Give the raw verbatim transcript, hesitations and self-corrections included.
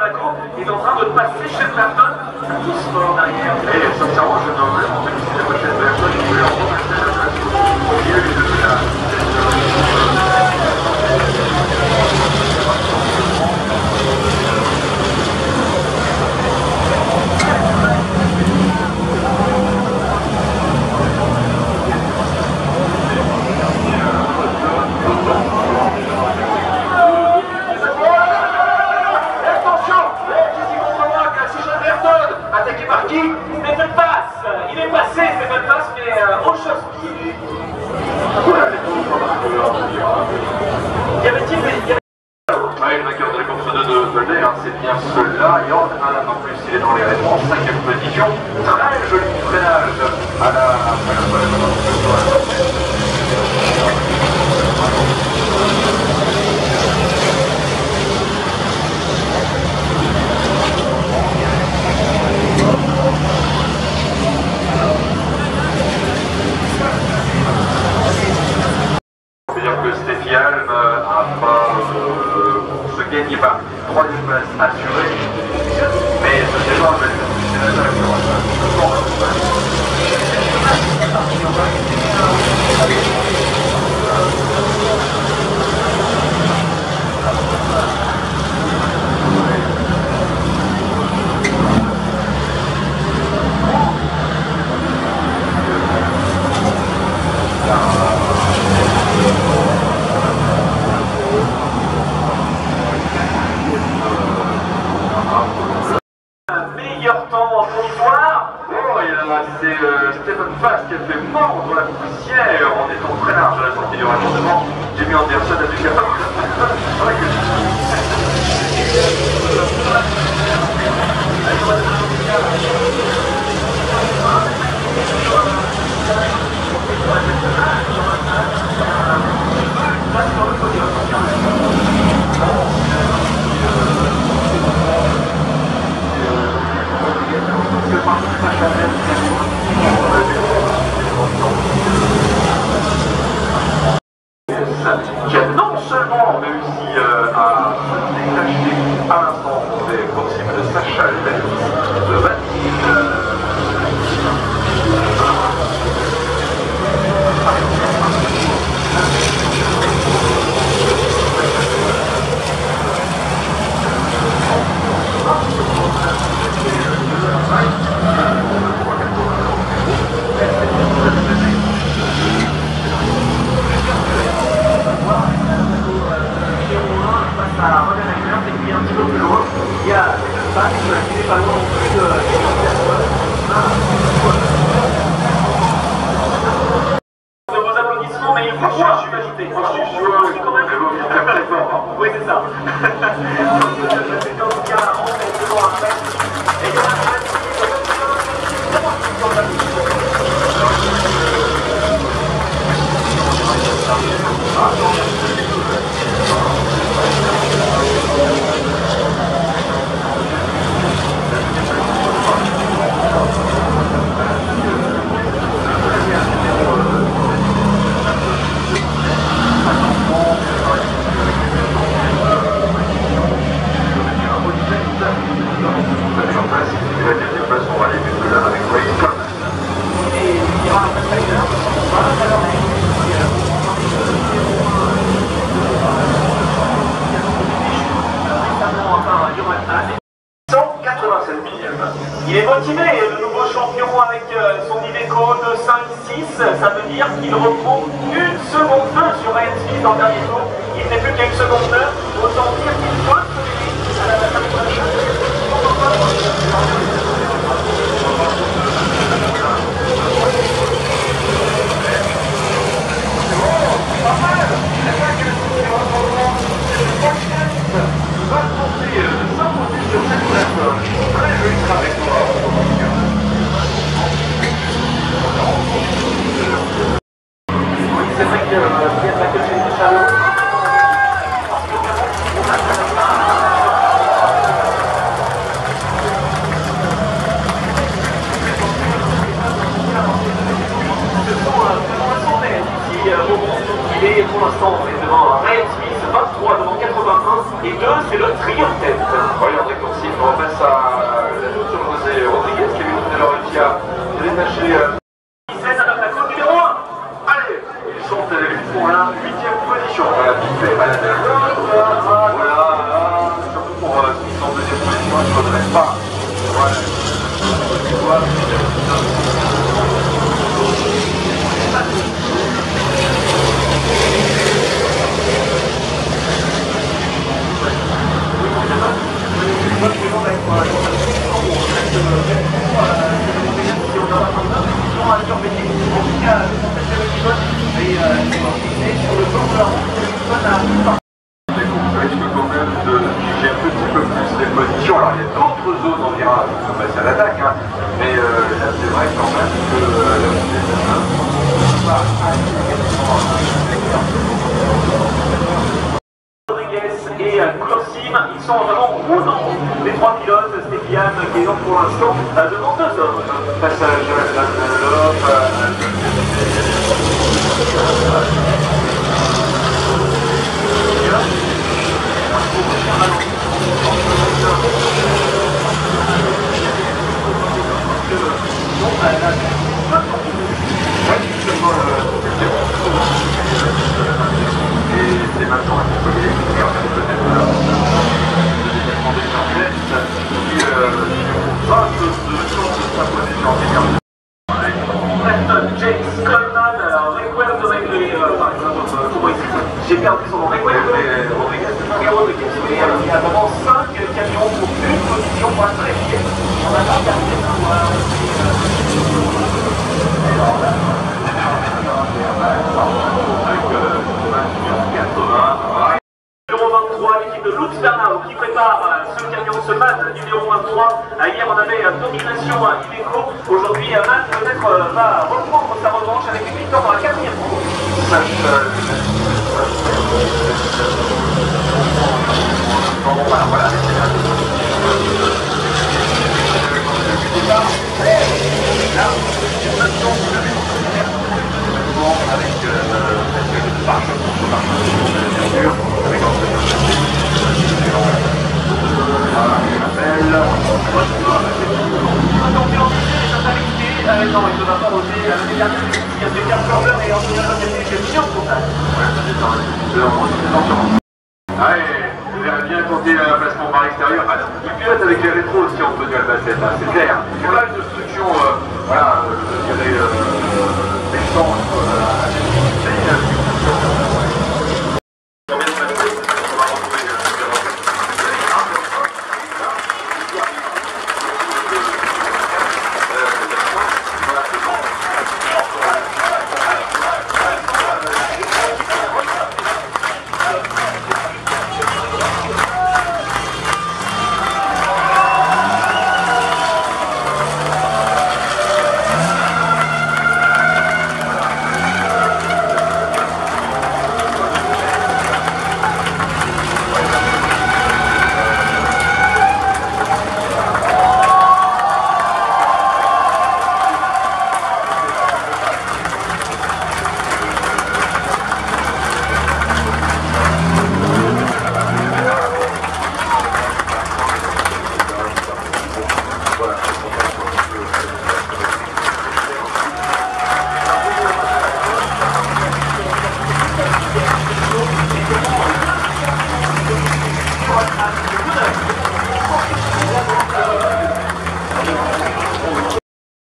Monaco est en train de passer Shepperton tous sport derrière. Et sincèrement, je dois vraiment féliciter la prochaine personne qui voulait en remercier la place au milieu de la... Attaqué par qui? Stephen Pass. Il est passé, Stephen Pass, mais euh, au chausse-pied. Y avait-il des... Oui, le vainqueur de la course de deux Velder, hein, c'est bien cela. Yann Alain en plus, il est dans les réponses. Cinquième position. Très joli freinage à la... C'est-à-dire que Stéphane a pas euh, se gagne pas troisième place assurée, mais ce n'est pas un bel c'est la meilleur temps en provisoire. Oh, c'est euh, Stephen Fast qui a fait mordre la poussière en étant très large à la sortie du raccordement. Jimmy Anderson a dû faire qui a non seulement réussi euh, à se détacher à l'instant des proximes de Sacha Levens, de Vadim, de vos applaudissements, mais il faut voir, je suis agité. Oui, c'est ça. C'est en tout cas en fait devant un mec. Et il y aura un Il est motivé, le nouveau champion avec son Iveco de cinq six, ça veut dire qu'il reprend une seconde deux sur Ryan Smith dans le dernier tour. Il n'est plus qu'à une seconde deux, autant dire qu'il peut se lever à la date c'est vrai que euh, il y a de la queue chez les chaleurs. Lucas. J'ai détaché. Euh... dix-sept avec la côte numéro un. Allez, ils sont allés pour la huitième position. Voilà, vite fait, voilà, voilà, surtout pour euh, ceux qui sont en deuxième position, ils ne redressent pas. Voilà. J'ai un petit peu plus les positions. Alors il y a d'autres zones en Iran qui sont passées à l'attaque, hein. Mais euh, là c'est vrai quand même que euh, Rodriguez et Kursim, ils sont vraiment roulants. Les trois pilotes, Stéphane qui est donc pour l'instant devant deux hommes. Passage à la et c'est maintenant un peu lié, et on a peut-être le développement des gens qui va se s'imposer en James Coleman, Recuerdo Reggae, par exemple, comment il s'appelle? J'ai perdu son nom. Recuerdo Rodriguez, il y a vraiment cinq camions pour une position pour être vérifiée. On a pas regardé numéro vingt-trois, l'équipe de Lutz Bernau qui prépare ce camion, ce M A N numéro vingt-trois. Hier on avait domination à Iveco. Aujourd'hui M A N peut-être va reprendre sa revanche avec une victoire dans la quatrième course. Voilà. Non, il ne va pas roter. Il y a des cartes corner et en général, il y a des questions pour ça. Allez, vous verrez bien compter un placement par extérieur. Alors, il pilote avec les rétros aussi en Antonio Albacete, hein, c'est clair. Il y a là une obstruction, euh, voilà, je dirais, euh, descente, euh,